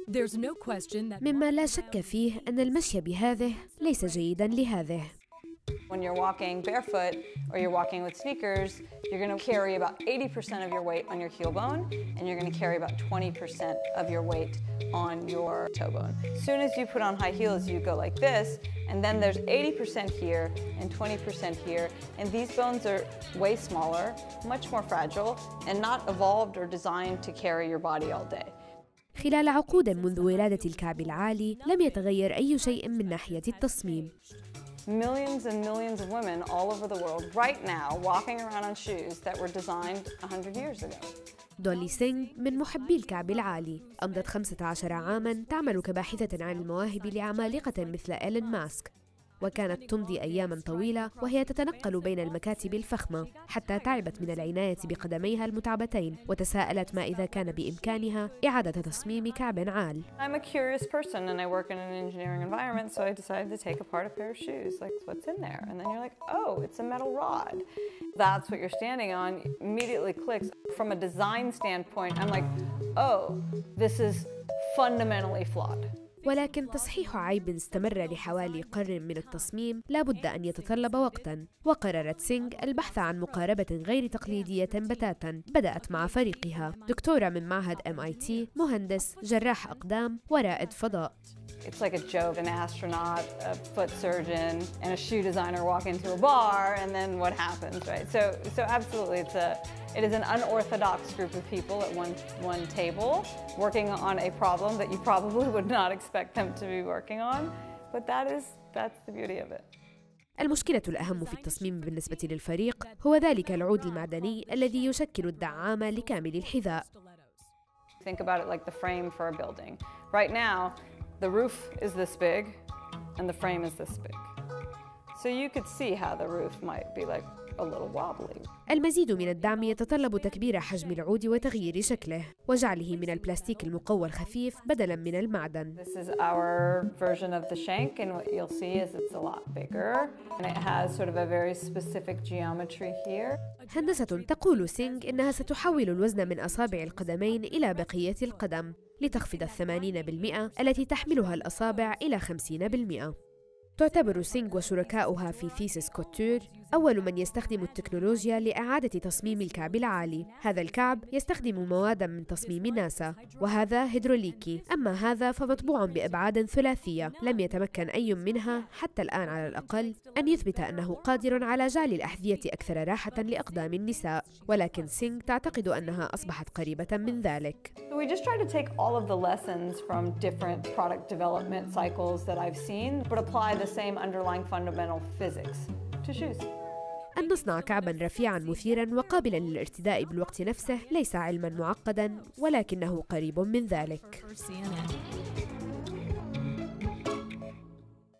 مما لا شك فيه أن المشي بهذه ليس جيداً لهذه. When you're walking barefoot or you're walking with sneakers, you're going to carry about 80% of your weight on your heel bone, and you're going to carry about 20% of your weight on your toe bone. As soon as you put on high heels, you go like this, and then there's 80% here and 20% here, and these bones are way smaller, much more fragile, and not evolved or designed to carry your body all day. خلال عقود منذ ولادة الكعب العالي لم يتغير أي شيء من ناحية التصميم. Millions and millions of women all over the world right now walking around on shoes that were designed 100 years ago. دولي سينغ من محبي الكعب العالي، أمضت 15 عاماً تعمل كباحثة عن المواهب لعمالقة مثل إيلون ماسك، وكانت تمضي أياماً طويلة وهي تتنقل بين المكاتب الفخمة حتى تعبت من العناية بقدميها المتعبتين، وتساءلت ما إذا كان بإمكانها إعادة تصميم كعب عال. I'm a curious person and I work in an engineering environment, so I decided to take apart a pair of shoes. Like, what's in there? And then you're like, oh, it's a metal rod. That's what you're standing on. Immediately clicks. From a design standpoint, I'm like, oh, this is fundamentally flawed. ولكن تصحيح عيب استمر لحوالي قرن من التصميم لا بد أن يتطلب وقتاً، وقررت سينغ البحث عن مقاربة غير تقليدية بتاتاً. بدأت مع فريقها دكتورة من معهد MIT، مهندس، جراح أقدام، ورائد فضاء. It's like a joke, an astronaut, a foot surgeon, and a shoe designer walk into a bar, and then what happens, right? So absolutely, it is an unorthodox group of people at one table working on a problem that you probably would not expect them to be working on, but that's the beauty of it. المشكلة الأهم في التصميم بالنسبة للفريق هو ذلك العود المعدني الذي يشكل الدعامة لكامل الحذاء. Think about it like the frame for a building. Right now, the roof is this big and the frame is this big. So you could see how the roof might be like a little wobbly. المزيد من الدعم يتطلب تكبير حجم العود وتغيير شكله وجعله من البلاستيك المقوى الخفيف بدلاً من المعدن. This is our version of the shank, and what you'll see is it's a lot bigger and it has sort of a very specific geometry here. هندسة تقول سينغ إنها ستحول الوزن من أصابع القدمين إلى بقية القدم لتخفض 80% التي تحملها الأصابع إلى 50%. تعتبر سينغ وشركاؤها في ثيسيس كوتور أول من يستخدم التكنولوجيا لإعادة تصميم الكعب العالي. هذا الكعب يستخدم موادا من تصميم ناسا، وهذا هيدروليكي، أما هذا فمطبوع بأبعاد ثلاثية لم يتمكن أي منها حتى الآن على الأقل أن يثبت أنه قادر على جعل الأحذية أكثر راحة لأقدام النساء، ولكن سينغ تعتقد أنها أصبحت قريبة من ذلك. We just try to take all of the lessons from different product development cycles that I've seen, but apply the same underlying fundamental physics to shoes. أن نصنع كعباً رفيعاً مثيراً وقابلاً للارتداء بالوقت نفسه ليس علماً معقداً، ولكنه قريب من ذلك.